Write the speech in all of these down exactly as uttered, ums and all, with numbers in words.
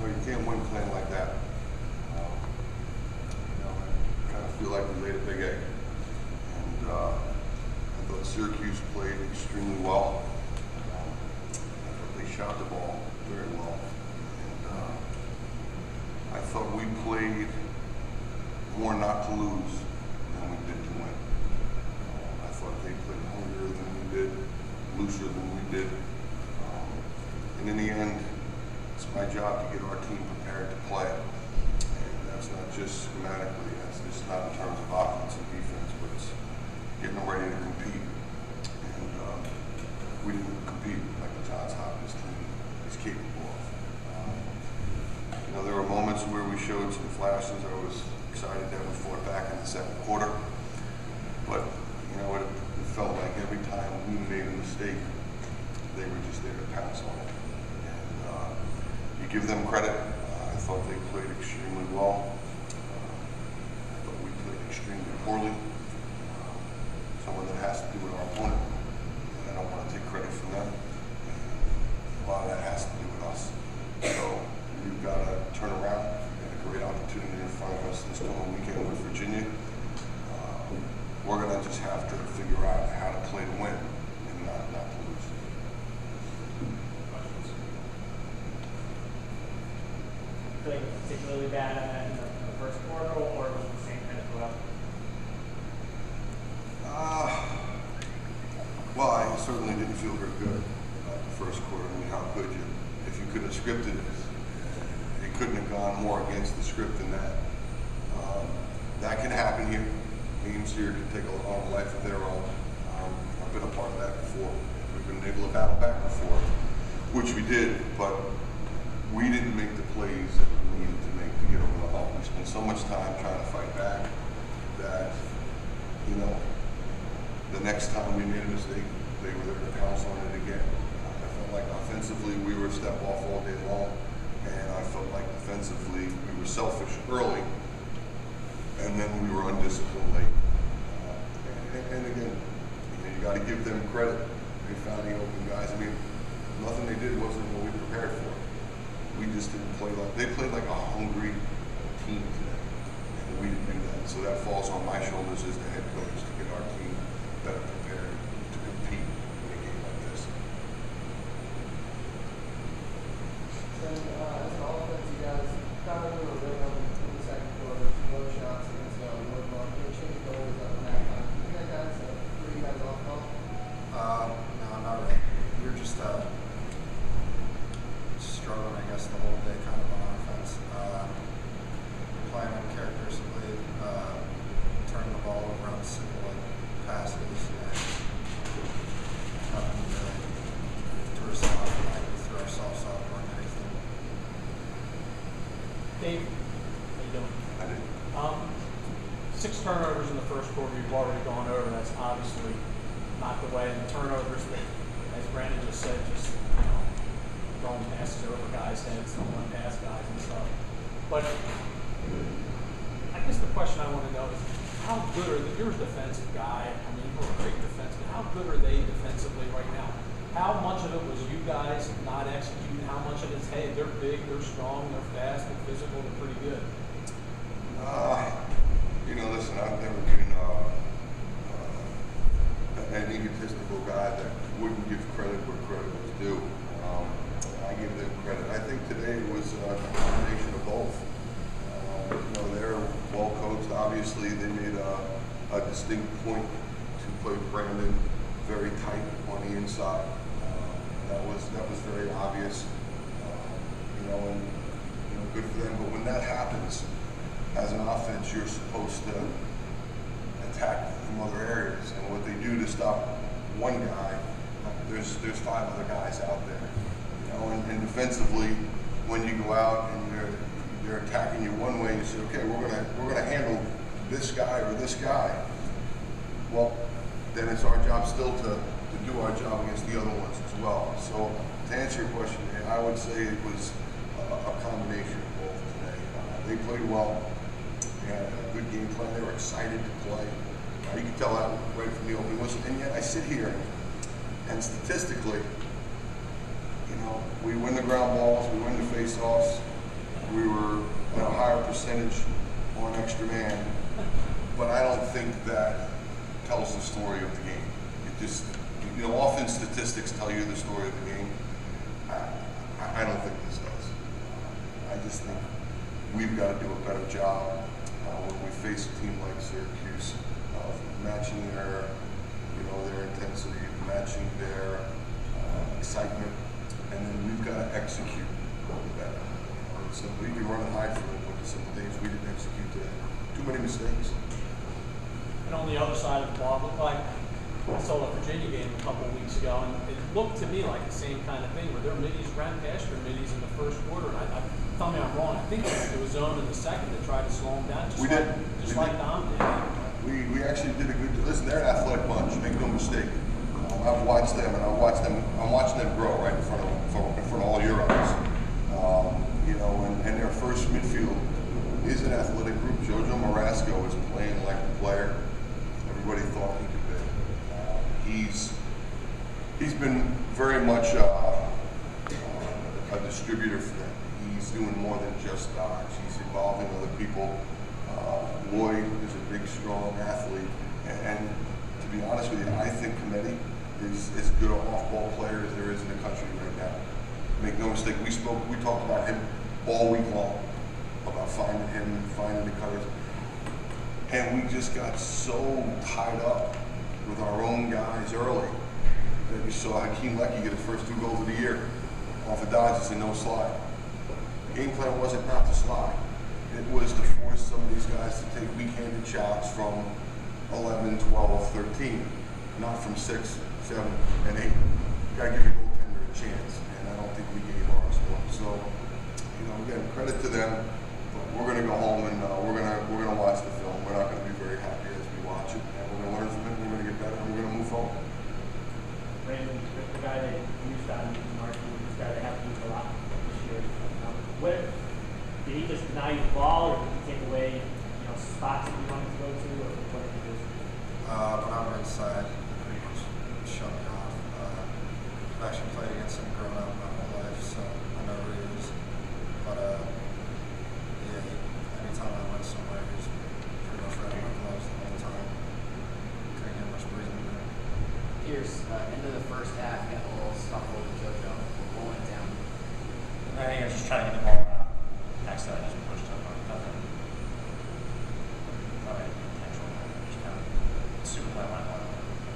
know, you can't win playing like that. Um, you know, I kind of feel like we laid a big egg. And uh, I thought Syracuse played extremely well. Um, I thought they shot the ball very well. And uh, I thought we played more not to lose than we did to win. Uh, I thought they played hungrier than we did, looser than we did. Um, and in the end, it's my job to get our team prepared to play. And that's not just schematically, that's just not in terms of offense and defense, but it's getting them ready to compete. And uh, we didn't compete like the Johns Hopkins team is capable of. Um, you know, there were moments where we showed some flashes. I was excited that we fought back in the second quarter. But, you know, it, it felt like every time we made a mistake, they were just there to pounce on it. And uh, you give them credit. Uh, I thought they played extremely well. Uh, I thought we played extremely poorly. Uh, some of that has to do with our opponent, and I don't want to take credit from them. A lot of that has to do with us. So we've got to turn around. We've got a great opportunity in front of us this coming weekend with Virginia. Uh, we're going to just have to figure out how to play to win and not, not to lose. Like particularly bad in the, in the first quarter, or was it the same kind of throughout? Uh, well, I certainly didn't feel very good about the first quarter. I mean, how could you? If you could have scripted it, it couldn't have gone more against the script than that. Um, that can happen here. Teams here can take a long life of their own. Um, I've been a part of that before. We've been able to battle back before, which we did, but we didn't make the plays that we needed to make to get over the hump. We spent so much time trying to fight back that, you know, the next time we made a mistake, they were there to pounce on it again. I felt like offensively we were a step off all day long, and I felt like defensively we were selfish early, and then we were undisciplined late. Uh, and, and again, you know, you got to give them credit. They found the open guys. I mean, nothing they did wasn't what we prepared for. We just didn't play like, they played like a hungry team today, and we didn't do that. So that falls on my shoulders as the head coach to get our team better prepared to compete in a game like this. So, uh, as an offense, you guys got a little rhythm in the second quarter, some low shots against uh, Woodlawn. Can you change goals up in that time? Do you think that's uh, threw you guys off at all? Uh, no, not really. We were just uh, struggling, I guess, the whole day kind of on offense. Uh, playing uncharacteristically, uh, turning the ball over on simple like, passes, and nothing really to respond to, like we threw ourselves off more than anything. Dave, how you doing? I did. Um, six turnovers in the first quarter. You've already gone over. That's obviously not the way. And the turnovers, as Brandon just said, just you know, throwing passes over guys' heads, throwing past guys and stuff. But I guess the question I want to know is, how good are the, you're a defensive guy. I mean, you're a great defenseman. How good are they defensively right now? How much of it was you guys not executing? How much of it is, hey, they're big, they're strong, they're fast, they're physical, they're pretty good? Uh, you know, listen, I've never been uh, uh, an egotistical guy that wouldn't give credit where credit was due. Um, I give them credit. I think today was a combination of both. Uh, you know, they're well coached. Obviously, they made a, a distinct point to play Brandon very tight on the inside. Uh, that was that was very obvious. Uh, you know, and you know, good for them. But when that happens, as an offense, you're supposed to attack from other areas. And what they do to stop one guy, there's there's five other guys out there. You know, and, and defensively, when you go out and you're they're attacking you one way, and you say, okay, we're gonna we're gonna handle this guy or this guy. Well, then it's our job still to, to do our job against the other ones as well. So to answer your question, I would say it was a, a combination of both today. Uh, they played well. They had a good game plan. They were excited to play. Uh, you can tell that right from the opening whistle. And yet I sit here, and statistically, you know, we win the ground balls, we win the face-offs, percentage on extra man, but I don't think that tells the story of the game. It just, you know, offense statistics tell you the story of the game. I, I don't think this does. I just think we've got to do a better job uh, when we face a team like Syracuse of matching their, you know, their intensity, matching their uh, excitement, and then we've got to execute better. So we can run and hide from it, but some things we didn't execute today. Too many mistakes. And on the other side of the ball, looked like I saw the Virginia game a couple of weeks ago, and it looked to me like the same kind of thing where their middies ran past their middies in the first quarter. And I, I tell me I'm wrong. I think it was zone in the second that tried to slow them down, just we like did. just we like did. Dom did. We we actually did a good. Listen, they're an athletic bunch. Make no mistake. Um, I've watched them, and I watched them. I'm watching them grow right in front of in front of all your eyes. Um, you know, and, and their first midfield is an athletic group. Jojo Marasco is playing like a player everybody thought he could be. Uh, he's he's been very much uh, uh, a distributor for them. He's doing more than just dodge. He's involving other people. Uh, Lloyd is a big, strong athlete, and, and to be honest with you, I think Cometti is as good an off-ball player as there is in the country right now. Make no mistake, we spoke, we talked about him all week long, about finding him, finding the cutters. And we just got so tied up with our own guys early that we saw Hakeem Lecky get his first two goals of the year off of dodges and no slide. The game plan wasn't not to slide. It was to force some of these guys to take weak-handed shots from eleven, twelve, thirteen, not from six, seven, and eight. Got to give your goaltender a chance, and I don't think we gave ours one. So, you know, again, credit to them. But we're going to go home and uh, we're going to we're going to watch the film. We're not going to be very happy as we watch it, and we're going to learn from it. We're going to get better, and we're going to move forward. Brandon, the guy that used on Martin, this guy that happened to use a lot this year. Um, what did he just deny you the ball, or did he take away, you know, spots that you wanted to go to, or what did he do? Uh, when I was inside, pretty much shut me off. Uh, I've actually played against him growing up my whole life, so I know who he is. But uh, yeah, he, anytime I went somewhere, he was pretty much ready my gloves the whole time. Couldn't get much breathing room. Pierce, uh, into the first half, got a little scuffle with JoJo. What went down? I think I was just trying to get the ball out. Accidentally just pushed up on nothing. Not any intentional. Just kind of super play my line.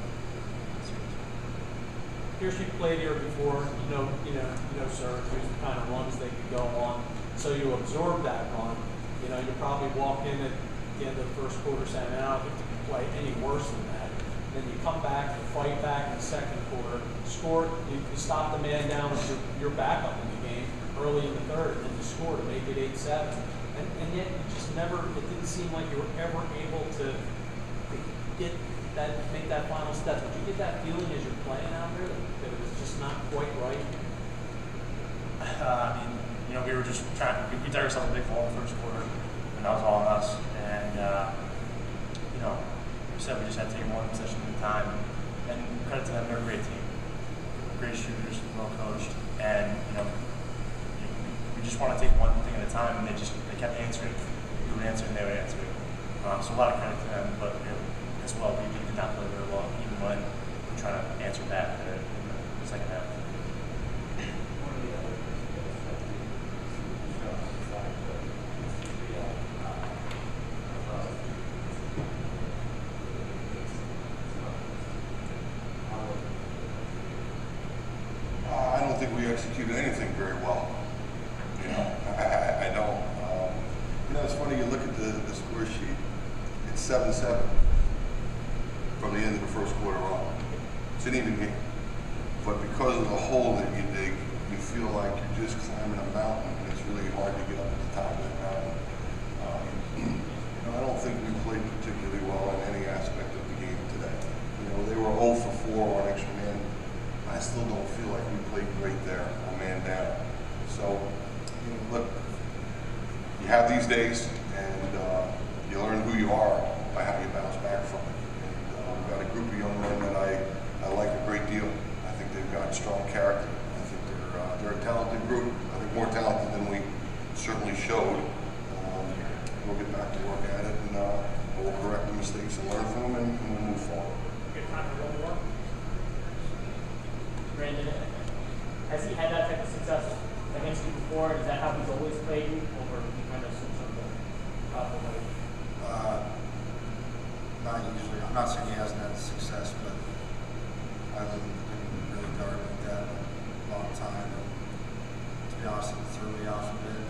Pierce, you played here before. You know, you know, you know, sir, the kind of runs they could go on. So you absorb that run. You know, you probably walked in at the end of the first quarter saying, "I don't think you can play any worse than that." Then you come back, you fight back in the second quarter, score, you, you stop the man down with your, your backup in the game early in the third, and then you score to make it eight seven. And, and yet you just never, it didn't seem like you were ever able to, to get that, make that final step. Did you get that feeling as you're playing out there that, that it was just not quite right? Uh, I mean, you know, we were just trying, we, we dug ourselves a big hole in the first quarter, and that was all on us. And, uh, you know, we said we just had to take one possession at a time. And credit to them, they're a great team. Great shooters, well coached, and, you know, we just want to take one thing at a time, and they just they kept answering. We would answer, and they would answer. Um, so a lot of credit to them, but you know, as well, we did not play very well, even when we were trying to answer back in the second half. Uh, I don't think we executed anything very well. You know, I, I, I don't. Um, you know, it's funny, you look at the, the score sheet, it's seven seven from the end of the first quarter on. It's an even game. But because of the hole that you dig, you feel like you're just climbing a mountain, and it's really hard to get up at the top of that mountain. Um, you know, I don't think we played particularly well in any aspect of the game today. You know, they were zero for four on extra man. I still don't feel like we played great there, a man down. So, you know, look, you have these days, and uh, you learn who you are by how you bounce back from it. And uh, we've got a group of young men that I, I like a great deal. I think they've got strong character. I think they're uh, they're a talented group. I think more talented than we certainly showed. Um, we'll get back to work at it, and uh, we'll correct the mistakes and learn from them, and, and we'll move forward. Good time for one more. Brandon, has he had that type of success against you before? Is that how he's always played you, or he kind of switched something up a way? Uh, not usually. I'm not saying he hasn't had success, but I haven't been really guarded like that in a long time. And to be honest, it threw me off a bit.